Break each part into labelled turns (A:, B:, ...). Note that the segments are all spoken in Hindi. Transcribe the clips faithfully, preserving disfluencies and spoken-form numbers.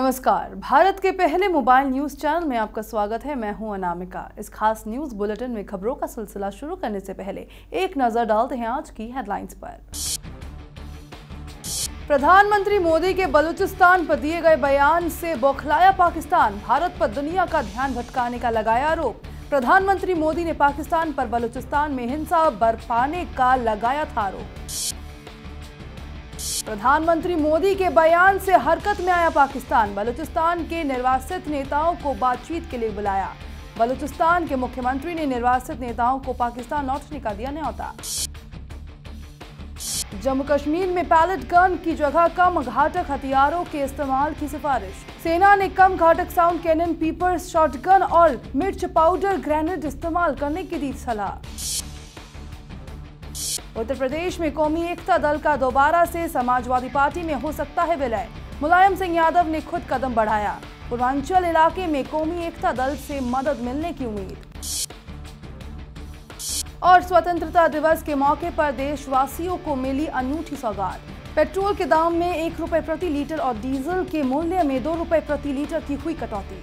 A: नमस्कार, भारत के पहले मोबाइल न्यूज चैनल में आपका स्वागत है। मैं हूं अनामिका। इस खास न्यूज बुलेटिन में खबरों का सिलसिला शुरू करने से पहले एक नजर डालते हैं आज की हेडलाइंस पर। प्रधानमंत्री मोदी के बलूचिस्तान पर दिए गए बयान से बौखलाया पाकिस्तान, भारत पर दुनिया का ध्यान भटकाने का लगाया आरोप। प्रधानमंत्री मोदी ने पाकिस्तान पर बलूचिस्तान में हिंसा बरपाने का लगाया था आरोप। प्रधानमंत्री मोदी के बयान से हरकत में आया पाकिस्तान, बलूचिस्तान के निर्वासित नेताओं को बातचीत के लिए बुलाया। बलूचिस्तान के मुख्यमंत्री ने निर्वासित नेताओं को पाकिस्तान लौटने का दिया न्योता। जम्मू कश्मीर में पैलेट गन की जगह कम घातक हथियारों के इस्तेमाल की सिफारिश। सेना ने कम घातक साउंड कैनन, पीपर्स शॉटगन और मिर्च पाउडर ग्रेनेड इस्तेमाल करने की दी सलाह। उत्तर प्रदेश में कौमी एकता दल का दोबारा से समाजवादी पार्टी में हो सकता है विलय, मुलायम सिंह यादव ने खुद कदम बढ़ाया। पूर्वांचल इलाके में कौमी एकता दल से मदद मिलने की उम्मीद। और स्वतंत्रता दिवस के मौके पर देशवासियों को मिली अनूठी सौगात। पेट्रोल के दाम में एक रुपए प्रति लीटर और डीजल के मूल्य में दो रुपए प्रति लीटर की हुई कटौती।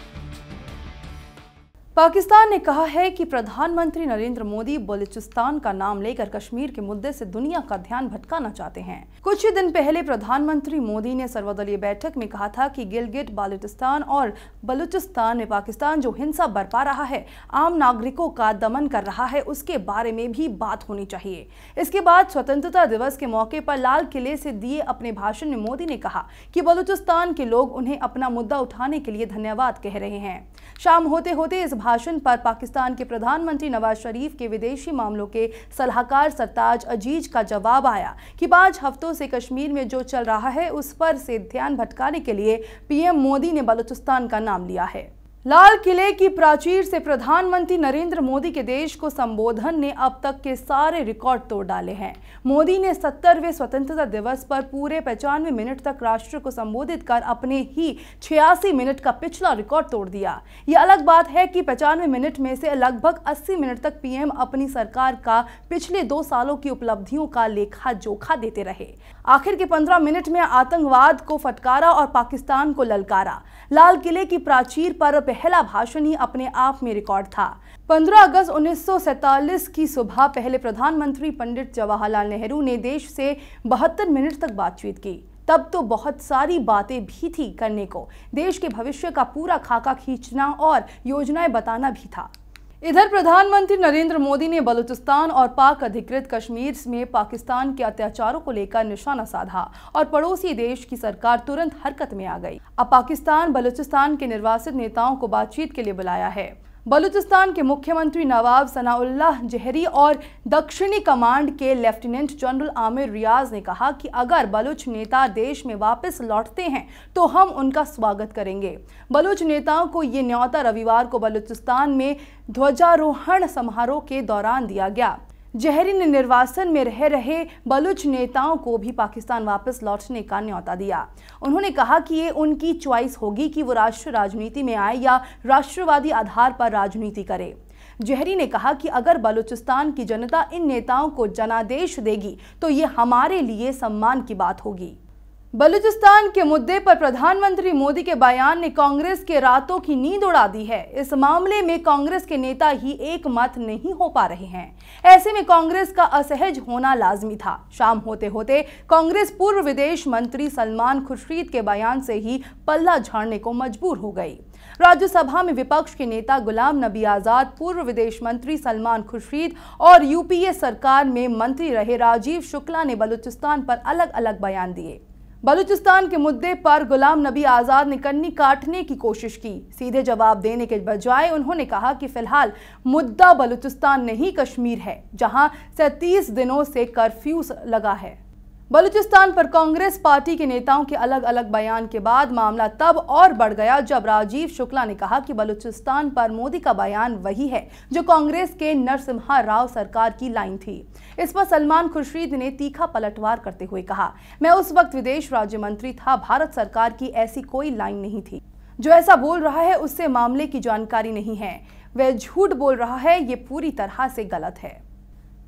A: पाकिस्तान ने कहा है कि प्रधानमंत्री नरेंद्र मोदी बलूचिस्तान का नाम लेकर कश्मीर के मुद्दे से दुनिया का ध्यान भटकाना चाहते हैं। कुछ ही दिन पहले प्रधानमंत्री मोदी ने सर्वदलीय बैठक में कहा था कि गिलगिट बाल्टिस्तान और बलूचिस्तान में पाकिस्तान जो हिंसा बरपा रहा है, आम नागरिकों का दमन कर रहा है, उसके बारे में भी बात होनी चाहिए। इसके बाद स्वतंत्रता दिवस के मौके पर लाल किले से दिए अपने भाषण में मोदी ने कहा कि बलूचिस्तान के लोग उन्हें अपना मुद्दा उठाने के लिए धन्यवाद कह रहे हैं। शाम होते होते इस भाषण पर पाकिस्तान के प्रधानमंत्री नवाज शरीफ के विदेशी मामलों के सलाहकार सरताज अजीज का जवाब आया कि पांच हफ्तों से कश्मीर में जो चल रहा है उस पर से ध्यान भटकाने के लिए पीएम मोदी ने बलूचिस्तान का नाम लिया है। लाल किले की प्राचीर से प्रधानमंत्री नरेंद्र मोदी के देश को संबोधन ने अब तक के सारे रिकॉर्ड तोड़ डाले हैं। मोदी ने सत्तरवें स्वतंत्रता दिवस पर पूरे पचानवे मिनट तक राष्ट्र को संबोधित कर अपने ही छियासी मिनट का पिछला रिकॉर्ड तोड़ दिया। यह अलग बात है कि पचानवे मिनट में से लगभग अस्सी मिनट तक पीएम अपनी सरकार का पिछले दो सालों की उपलब्धियों का लेखा जोखा देते रहे। आखिर के पंद्रह मिनट में आतंकवाद को फटकारा और पाकिस्तान को ललकारा। लाल किले की प्राचीर पर पहला भाषण ही अपने आप में रिकॉर्ड था। पंद्रह अगस्त उन्नीस सौ सैंतालीस की सुबह पहले प्रधानमंत्री पंडित जवाहरलाल नेहरू ने देश से बहत्तर मिनट तक बातचीत की। तब तो बहुत सारी बातें भी थी करने को, देश के भविष्य का पूरा खाका खींचना और योजनाएं बताना भी था। इधर प्रधानमंत्री नरेंद्र मोदी ने बलूचिस्तान और पाक अधिकृत कश्मीर में पाकिस्तान के अत्याचारों को लेकर निशाना साधा और पड़ोसी देश की सरकार तुरंत हरकत में आ गई। अब पाकिस्तान बलूचिस्तान के निर्वासित नेताओं को बातचीत के लिए बुलाया है। बलूचिस्तान के मुख्यमंत्री नवाब सनाउल्लाह जहरी और दक्षिणी कमांड के लेफ्टिनेंट जनरल आमिर रियाज ने कहा कि अगर बलूच नेता देश में वापस लौटते हैं तो हम उनका स्वागत करेंगे। बलूच नेताओं को ये न्योता रविवार को बलूचिस्तान में ध्वजारोहण समारोह के दौरान दिया गया। जहरी ने निर्वासन में रह रहे बलूच नेताओं को भी पाकिस्तान वापस लौटने का न्योता दिया। उन्होंने कहा कि ये उनकी चॉइस होगी कि वो राष्ट्रीय राजनीति में आए या राष्ट्रवादी आधार पर राजनीति करे। जहरी ने कहा कि अगर बलूचिस्तान की जनता इन नेताओं को जनादेश देगी तो ये हमारे लिए सम्मान की बात होगी। बलूचिस्तान के मुद्दे पर प्रधानमंत्री मोदी के बयान ने कांग्रेस के रातों की नींद उड़ा दी है। इस मामले में कांग्रेस के नेता ही एक मत नहीं हो पा रहे हैं। ऐसे में कांग्रेस का असहज होना लाजमी था। शाम होते होते कांग्रेस पूर्व विदेश मंत्री सलमान खुर्शीद के बयान से ही पल्ला झाड़ने को मजबूर हो गई। राज्यसभा में विपक्ष के नेता गुलाम नबी आजाद, पूर्व विदेश मंत्री सलमान खुर्शीद और यूपीए सरकार में मंत्री रहे राजीव शुक्ला ने बलूचिस्तान पर अलग अलग बयान दिए। बलूचिस्तान के मुद्दे पर गुलाम नबी आजाद ने कन्नी काटने की कोशिश की। सीधे जवाब देने के बजाय उन्होंने कहा कि फिलहाल मुद्दा बलूचिस्तान नहीं कश्मीर है, जहां सैंतीस दिनों से कर्फ्यू लगा है। बलूचिस्तान पर कांग्रेस पार्टी के नेताओं के अलग अलग बयान के बाद मामला तब और बढ़ गया जब राजीव शुक्ला ने कहा कि बलूचिस्तान पर मोदी का बयान वही है जो कांग्रेस के नरसिम्हा राव सरकार की लाइन थी। इस पर सलमान खुर्शीद ने तीखा पलटवार करते हुए कहा, मैं उस वक्त विदेश राज्य मंत्री था, भारत सरकार की ऐसी कोई लाइन नहीं थी। जो ऐसा बोल रहा है उससे मामले की जानकारी नहीं है, वह झूठ बोल रहा है, ये पूरी तरह से गलत है।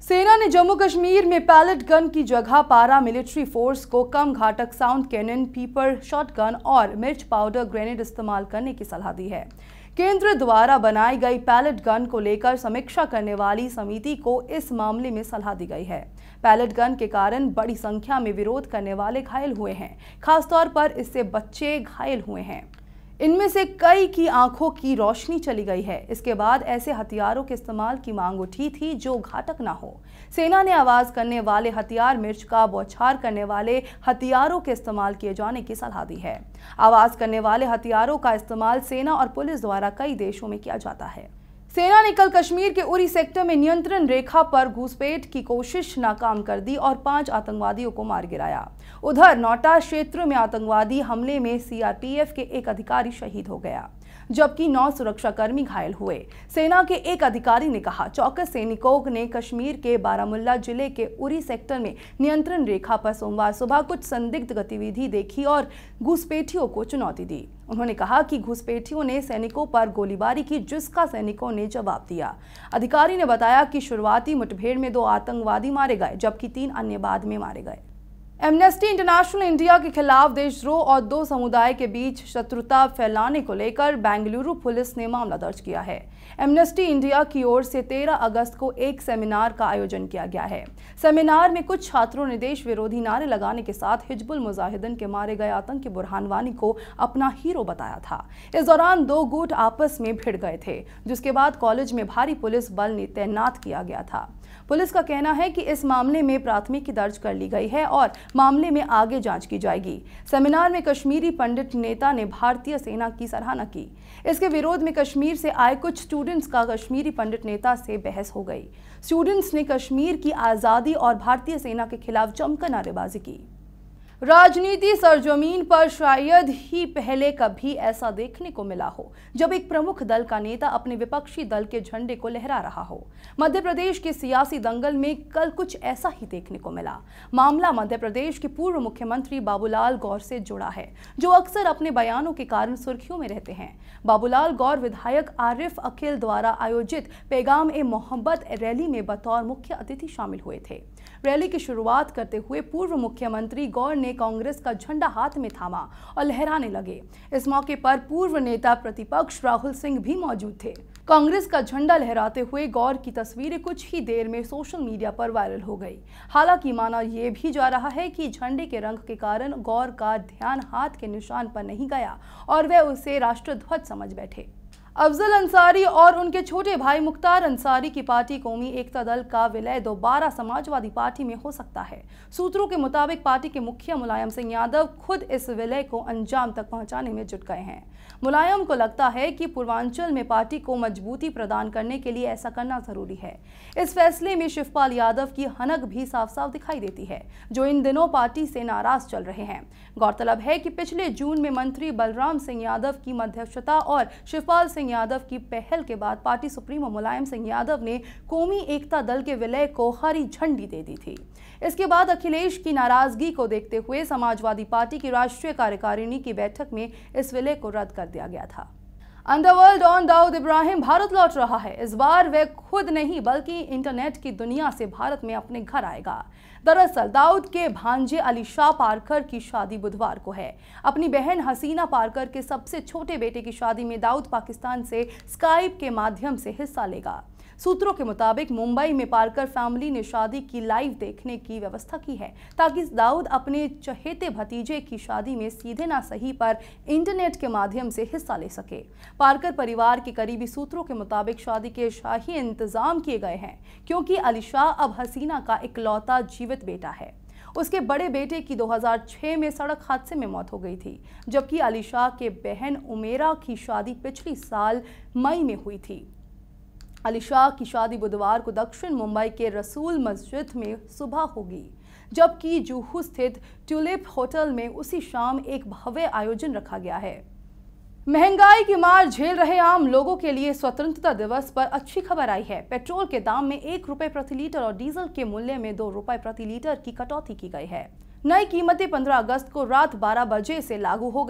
A: सेना ने जम्मू कश्मीर में पैलेट गन की जगह पारा मिलिट्री फोर्स को कम घातक साउंड कैनन, पीपर शॉटगन और मिर्च पाउडर ग्रेनेड इस्तेमाल करने की सलाह दी है। केंद्र द्वारा बनाई गई पैलेट गन को लेकर समीक्षा करने वाली समिति को इस मामले में सलाह दी गई है। पैलेट गन के कारण बड़ी संख्या में विरोध करने वाले घायल हुए हैं, खासतौर पर इससे बच्चे घायल हुए हैं। इनमें से कई की आंखों की रोशनी चली गई है। इसके बाद ऐसे हथियारों के इस्तेमाल की मांग उठी थी जो घातक ना हो। सेना ने आवाज करने वाले हथियार, मिर्च का बौछार करने वाले हथियारों के इस्तेमाल किए जाने की सलाह दी है। आवाज करने वाले हथियारों का इस्तेमाल सेना और पुलिस द्वारा कई देशों में किया जाता है। सेना ने कल कश्मीर के उरी सेक्टर में नियंत्रण रेखा पर घुसपैठ की कोशिश नाकाम कर दी और पांच आतंकवादियों को मार गिराया। उधर नौटा क्षेत्र में आतंकवादी हमले में सीआरपीएफ के एक अधिकारी शहीद हो गया, जबकि नौ सुरक्षाकर्मी घायल हुए। सेना के एक अधिकारी ने कहा, चौकस सैनिकों ने कश्मीर के बारामुल्ला जिले के उरी सेक्टर में नियंत्रण रेखा पर सोमवार सुबह कुछ संदिग्ध गतिविधि देखी और घुसपैठियों को चुनौती दी। उन्होंने कहा कि घुसपैठियों ने सैनिकों पर गोलीबारी की, जिसका सैनिकों ने जवाब दिया। अधिकारी ने बताया कि शुरुआती मुठभेड़ में दो आतंकवादी मारे गए, जबकि तीन अन्य बाद में मारे गए। एमनेस्टी इंटरनेशनल इंडिया के खिलाफ देशद्रोह और दो समुदाय के बीच शत्रुता फैलाने को लेकर बेंगलुरु पुलिस ने मामला दर्ज किया है। एमनेस्टी इंडिया की ओर से तेरह अगस्त को एक सेमिनार का आयोजन किया गया है। सेमिनार में कुछ छात्रों ने देश विरोधी नारे लगाने के साथ हिजबुल मुजाहिदीन के मारे गए आतंकी बुरहान वानी को अपना हीरो बताया था। इस दौरान दो गुट आपस में भिड़ गए थे, जिसके बाद कॉलेज में भारी पुलिस बल तैनात किया गया था। पुलिस का कहना है कि इस मामले में प्राथमिकी दर्ज कर ली गई है और मामले में आगे जांच की जाएगी। सेमिनार में कश्मीरी पंडित नेता ने भारतीय सेना की सराहना की। इसके विरोध में कश्मीर से आए कुछ स्टूडेंट्स का कश्मीरी पंडित नेता से बहस हो गई। स्टूडेंट्स ने कश्मीर की आज़ादी और भारतीय सेना के खिलाफ जमकर नारेबाजी की। राजनीति सरजमीन पर शायद ही पहले कभी ऐसा देखने को मिला हो जब एक प्रमुख दल का नेता अपने विपक्षी दल के झंडे को लहरा रहा हो। मध्य प्रदेश के सियासी दंगल में कल कुछ ऐसा ही देखने को मिला। मामला मध्य प्रदेश के पूर्व मुख्यमंत्री बाबूलाल गौर से जुड़ा है, जो अक्सर अपने बयानों के कारण सुर्खियों में रहते हैं। बाबूलाल गौर विधायक आरिफ अकील द्वारा आयोजित पैगाम ए मोहब्बत रैली में बतौर मुख्य अतिथि शामिल हुए थे। रैली की शुरुआत करते हुए पूर्व मुख्यमंत्री गौर ने कांग्रेस का झंडा हाथ में थामा और लहराने लगे। इस मौके पर पूर्व नेता प्रतिपक्ष राहुल सिंह भी मौजूद थे। कांग्रेस का झंडा लहराते हुए गौर की तस्वीरें कुछ ही देर में सोशल मीडिया पर वायरल हो गई। हालांकि माना यह भी जा रहा है कि झंडे के रंग के कारण गौर का ध्यान हाथ के निशान पर नहीं गया और वह उसे राष्ट्रध्वज समझ बैठे। अफजल अंसारी और उनके छोटे भाई मुख्तार अंसारी की पार्टी कौमी एकता दल का विलय दोबारा समाजवादी पार्टी में हो सकता है। सूत्रों के मुताबिक पार्टी के मुखिया मुलायम सिंह यादव खुद इस विलय को अंजाम तक पहुंचाने में जुट गए हैं। मुलायम को लगता है कि पूर्वांचल में पार्टी को मजबूती प्रदान करने के लिए ऐसा करना जरूरी है। इस फैसले में शिवपाल यादव की हनक भी साफ साफ दिखाई देती है, जो इन दिनों पार्टी से नाराज चल रहे हैं। गौरतलब है कि पिछले जून में मंत्री बलराम सिंह यादव की मध्यस्थता और शिवपाल सिंह यादव की पहल के बाद पार्टी सुप्रीमो मुलायम सिंह यादव ने कौमी एकता दल के विलय को हरी झंडी दे दी थी। इसके बाद अखिलेश की नाराजगी को देखते हुए समाजवादी पार्टी की राष्ट्रीय कार्यकारिणी की बैठक में इस विलय को रद्द कर दिया गया था। अंडरवर्ल्ड डॉन दाऊद इब्राहिम भारत लौट रहा है। इस बार वह खुद नहीं बल्कि इंटरनेट की दुनिया से भारत में अपने घर आएगा। दरअसल दाऊद के भांजे अली शाह पारकर की शादी बुधवार को है। अपनी बहन हसीना पारकर के सबसे छोटे बेटे की शादी में दाऊद पाकिस्तान से स्काइप के माध्यम से हिस्सा लेगा। सूत्रों के मुताबिक मुंबई में पारकर फैमिली ने शादी की लाइव देखने की व्यवस्था की है, ताकि दाऊद अपने चहेते भतीजे की शादी में सीधे ना सही पर इंटरनेट के माध्यम से हिस्सा ले सके। पारकर परिवार के करीबी सूत्रों के मुताबिक शादी के शाही इंतजाम किए गए हैं, क्योंकि अली शाह अब हसीना का इकलौता जीवित बेटा है। उसके बड़े बेटे की दो हज़ार छह में सड़क हादसे में मौत हो गई थी, जबकि अली शाह के बहन उमेरा की शादी पिछली साल मई में हुई थी। अली शाह की शादी बुधवार को दक्षिण मुंबई के रसूल मस्जिद में सुबह होगी, जबकि जुहू स्थित ट्यूलिप होटल में उसी शाम एक भव्य आयोजन रखा गया है। महंगाई की मार झेल रहे आम लोगों के लिए स्वतंत्रता दिवस पर अच्छी खबर आई है। पेट्रोल के दाम में एक रुपए प्रति लीटर और डीजल के मूल्य में दो रुपए प्रति लीटर की कटौती की गई है। नई कीमतें पंद्रह अगस्त को रात बारह बजे से लागू हो गई है।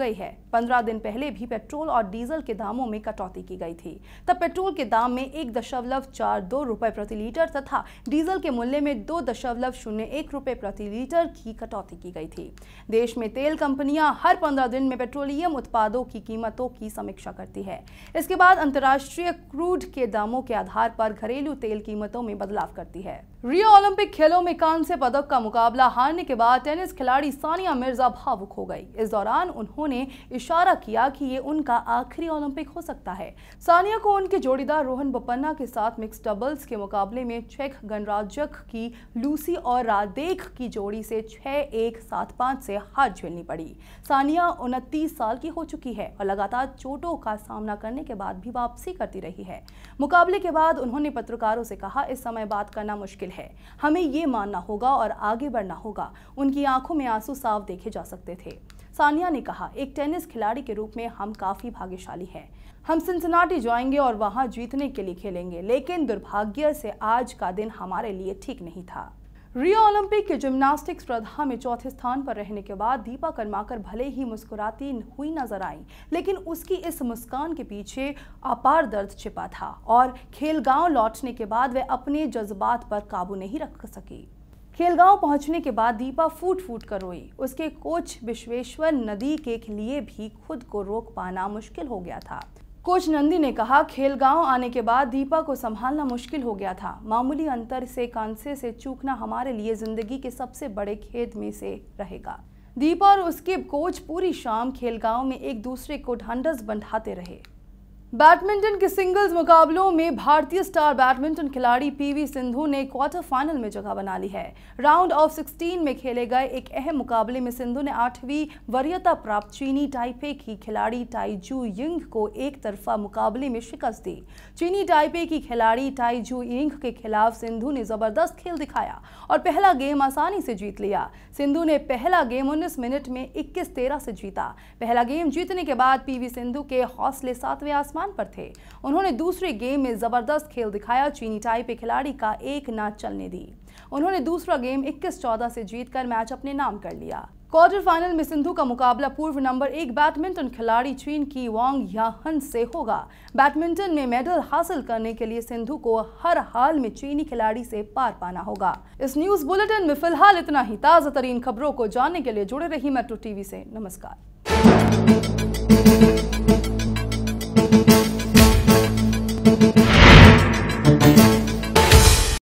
A: पंद्रह दिन पहले भी पेट्रोल और डीजल के दामों में कटौती की गई थी। तब पेट्रोल के दाम में एक दशमलव चार दो रुपए प्रति लीटर तथा डीजल के मूल्य में दो दशमलव शून्य एक रुपए प्रति लीटर की कटौती की गई थी। देश में तेल कंपनियां हर पंद्रह दिन में पेट्रोलियम उत्पादों की कीमतों की समीक्षा करती है। इसके बाद अंतर्राष्ट्रीय क्रूड के दामों के आधार पर घरेलू तेल कीमतों में बदलाव करती है। रियो ओलंपिक खेलों में कांस्य पदक का मुकाबला हारने के बाद टेनिस खिलाड़ी सानिया मिर्जा भावुक हो गई। इस दौरान उन्होंने इशारा किया कि ये उनका आखिरी ओलंपिक हो सकता है। सानिया को उनके जोड़ीदार रोहन बोपन्ना के साथ मिक्स डबल्स के मुकाबले में चेक गणराज्य की लूसी और रादेक की जोड़ी से छह एक सात पाँच से हार झेलनी पड़ी। सानिया उनतीस साल की हो चुकी है और लगातार चोटों का सामना करने के बाद भी वापसी करती रही है। मुकाबले के बाद उन्होंने पत्रकारों से कहा, इस समय बात करना मुश्किल है, हमें ये मानना होगा और आगे बढ़ना होगा। उनकी आंखों में आंसू साफ देखे जा सकते थे। सानिया ने कहा, एक टेनिस खिलाड़ी के रूप में हम काफी भाग्यशाली हैं। हम सिंसिनाटी जाएंगे और वहां जीतने के लिए खेलेंगे, लेकिन दुर्भाग्य से आज का दिन हमारे लिए ठीक नहीं था। रियो ओलंपिक के जिम्नास्टिक्स स्पर्धा में चौथे स्थान पर रहने के बाद दीपा कर्माकर भले ही मुस्कुराती हुई नजर आई, लेकिन उसकी इस मुस्कान के पीछे अपार दर्द छिपा था और खेलगांव लौटने के बाद वह अपने जज्बात पर काबू नहीं रख सकी। खेलगांव पहुंचने के बाद दीपा फूट फूट कर रोई। उसके कोच विश्वेश्वर नदी के लिए भी खुद को रोक पाना मुश्किल हो गया था। कोच नंदी ने कहा, खेलगांव आने के बाद दीपा को संभालना मुश्किल हो गया था। मामूली अंतर से कांसे से चूकना हमारे लिए जिंदगी के सबसे बड़े खेद में से रहेगा। दीपा और उसके कोच पूरी शाम खेलगांव में एक दूसरे को ढांढस बंधाते रहे। बैडमिंटन के सिंगल्स मुकाबलों में भारतीय स्टार बैडमिंटन खिलाड़ी पीवी सिंधु ने क्वार्टर फाइनल में जगह बना ली है। राउंड ऑफ सोलह में खेले गए एक अहम मुकाबले में सिंधु ने आठवीं वरीयता प्राप्त चीनी ताइपे की खिलाड़ी ताइजू यिंग को एक तरफा मुकाबले में शिकस्त दी। चीनी ताइपे की खिलाड़ी ताइजू यिंग के खिलाफ सिंधु ने जबरदस्त खेल दिखाया और पहला गेम आसानी से जीत लिया। सिंधु ने पहला गेम उन्नीस मिनट में इक्कीस तेरह से जीता। पहला गेम जीतने के बाद पीवी सिंधु के हौसले सातवें आसमान पर थे। उन्होंने दूसरे गेम में जबरदस्त खेल दिखाया। चीनी ताइपे खिलाड़ी का एक ना चलने दी। उन्होंने दूसरा गेम इक्कीस चौदह से जीतकर मैच अपने नाम कर लिया। क्वार्टर फाइनल में सिंधु का मुकाबला पूर्व नंबर एक बैडमिंटन खिलाड़ी चीन की वांग याहन से होगा। बैडमिंटन में मेडल हासिल करने के लिए सिंधु को हर हाल में चीनी खिलाड़ी से पार पाना होगा। इस न्यूज बुलेटिन में फिलहाल इतना ही। ताजा तरीन खबरों को जानने के लिए जुड़े रही मेट्रो टीवी से। नमस्कार।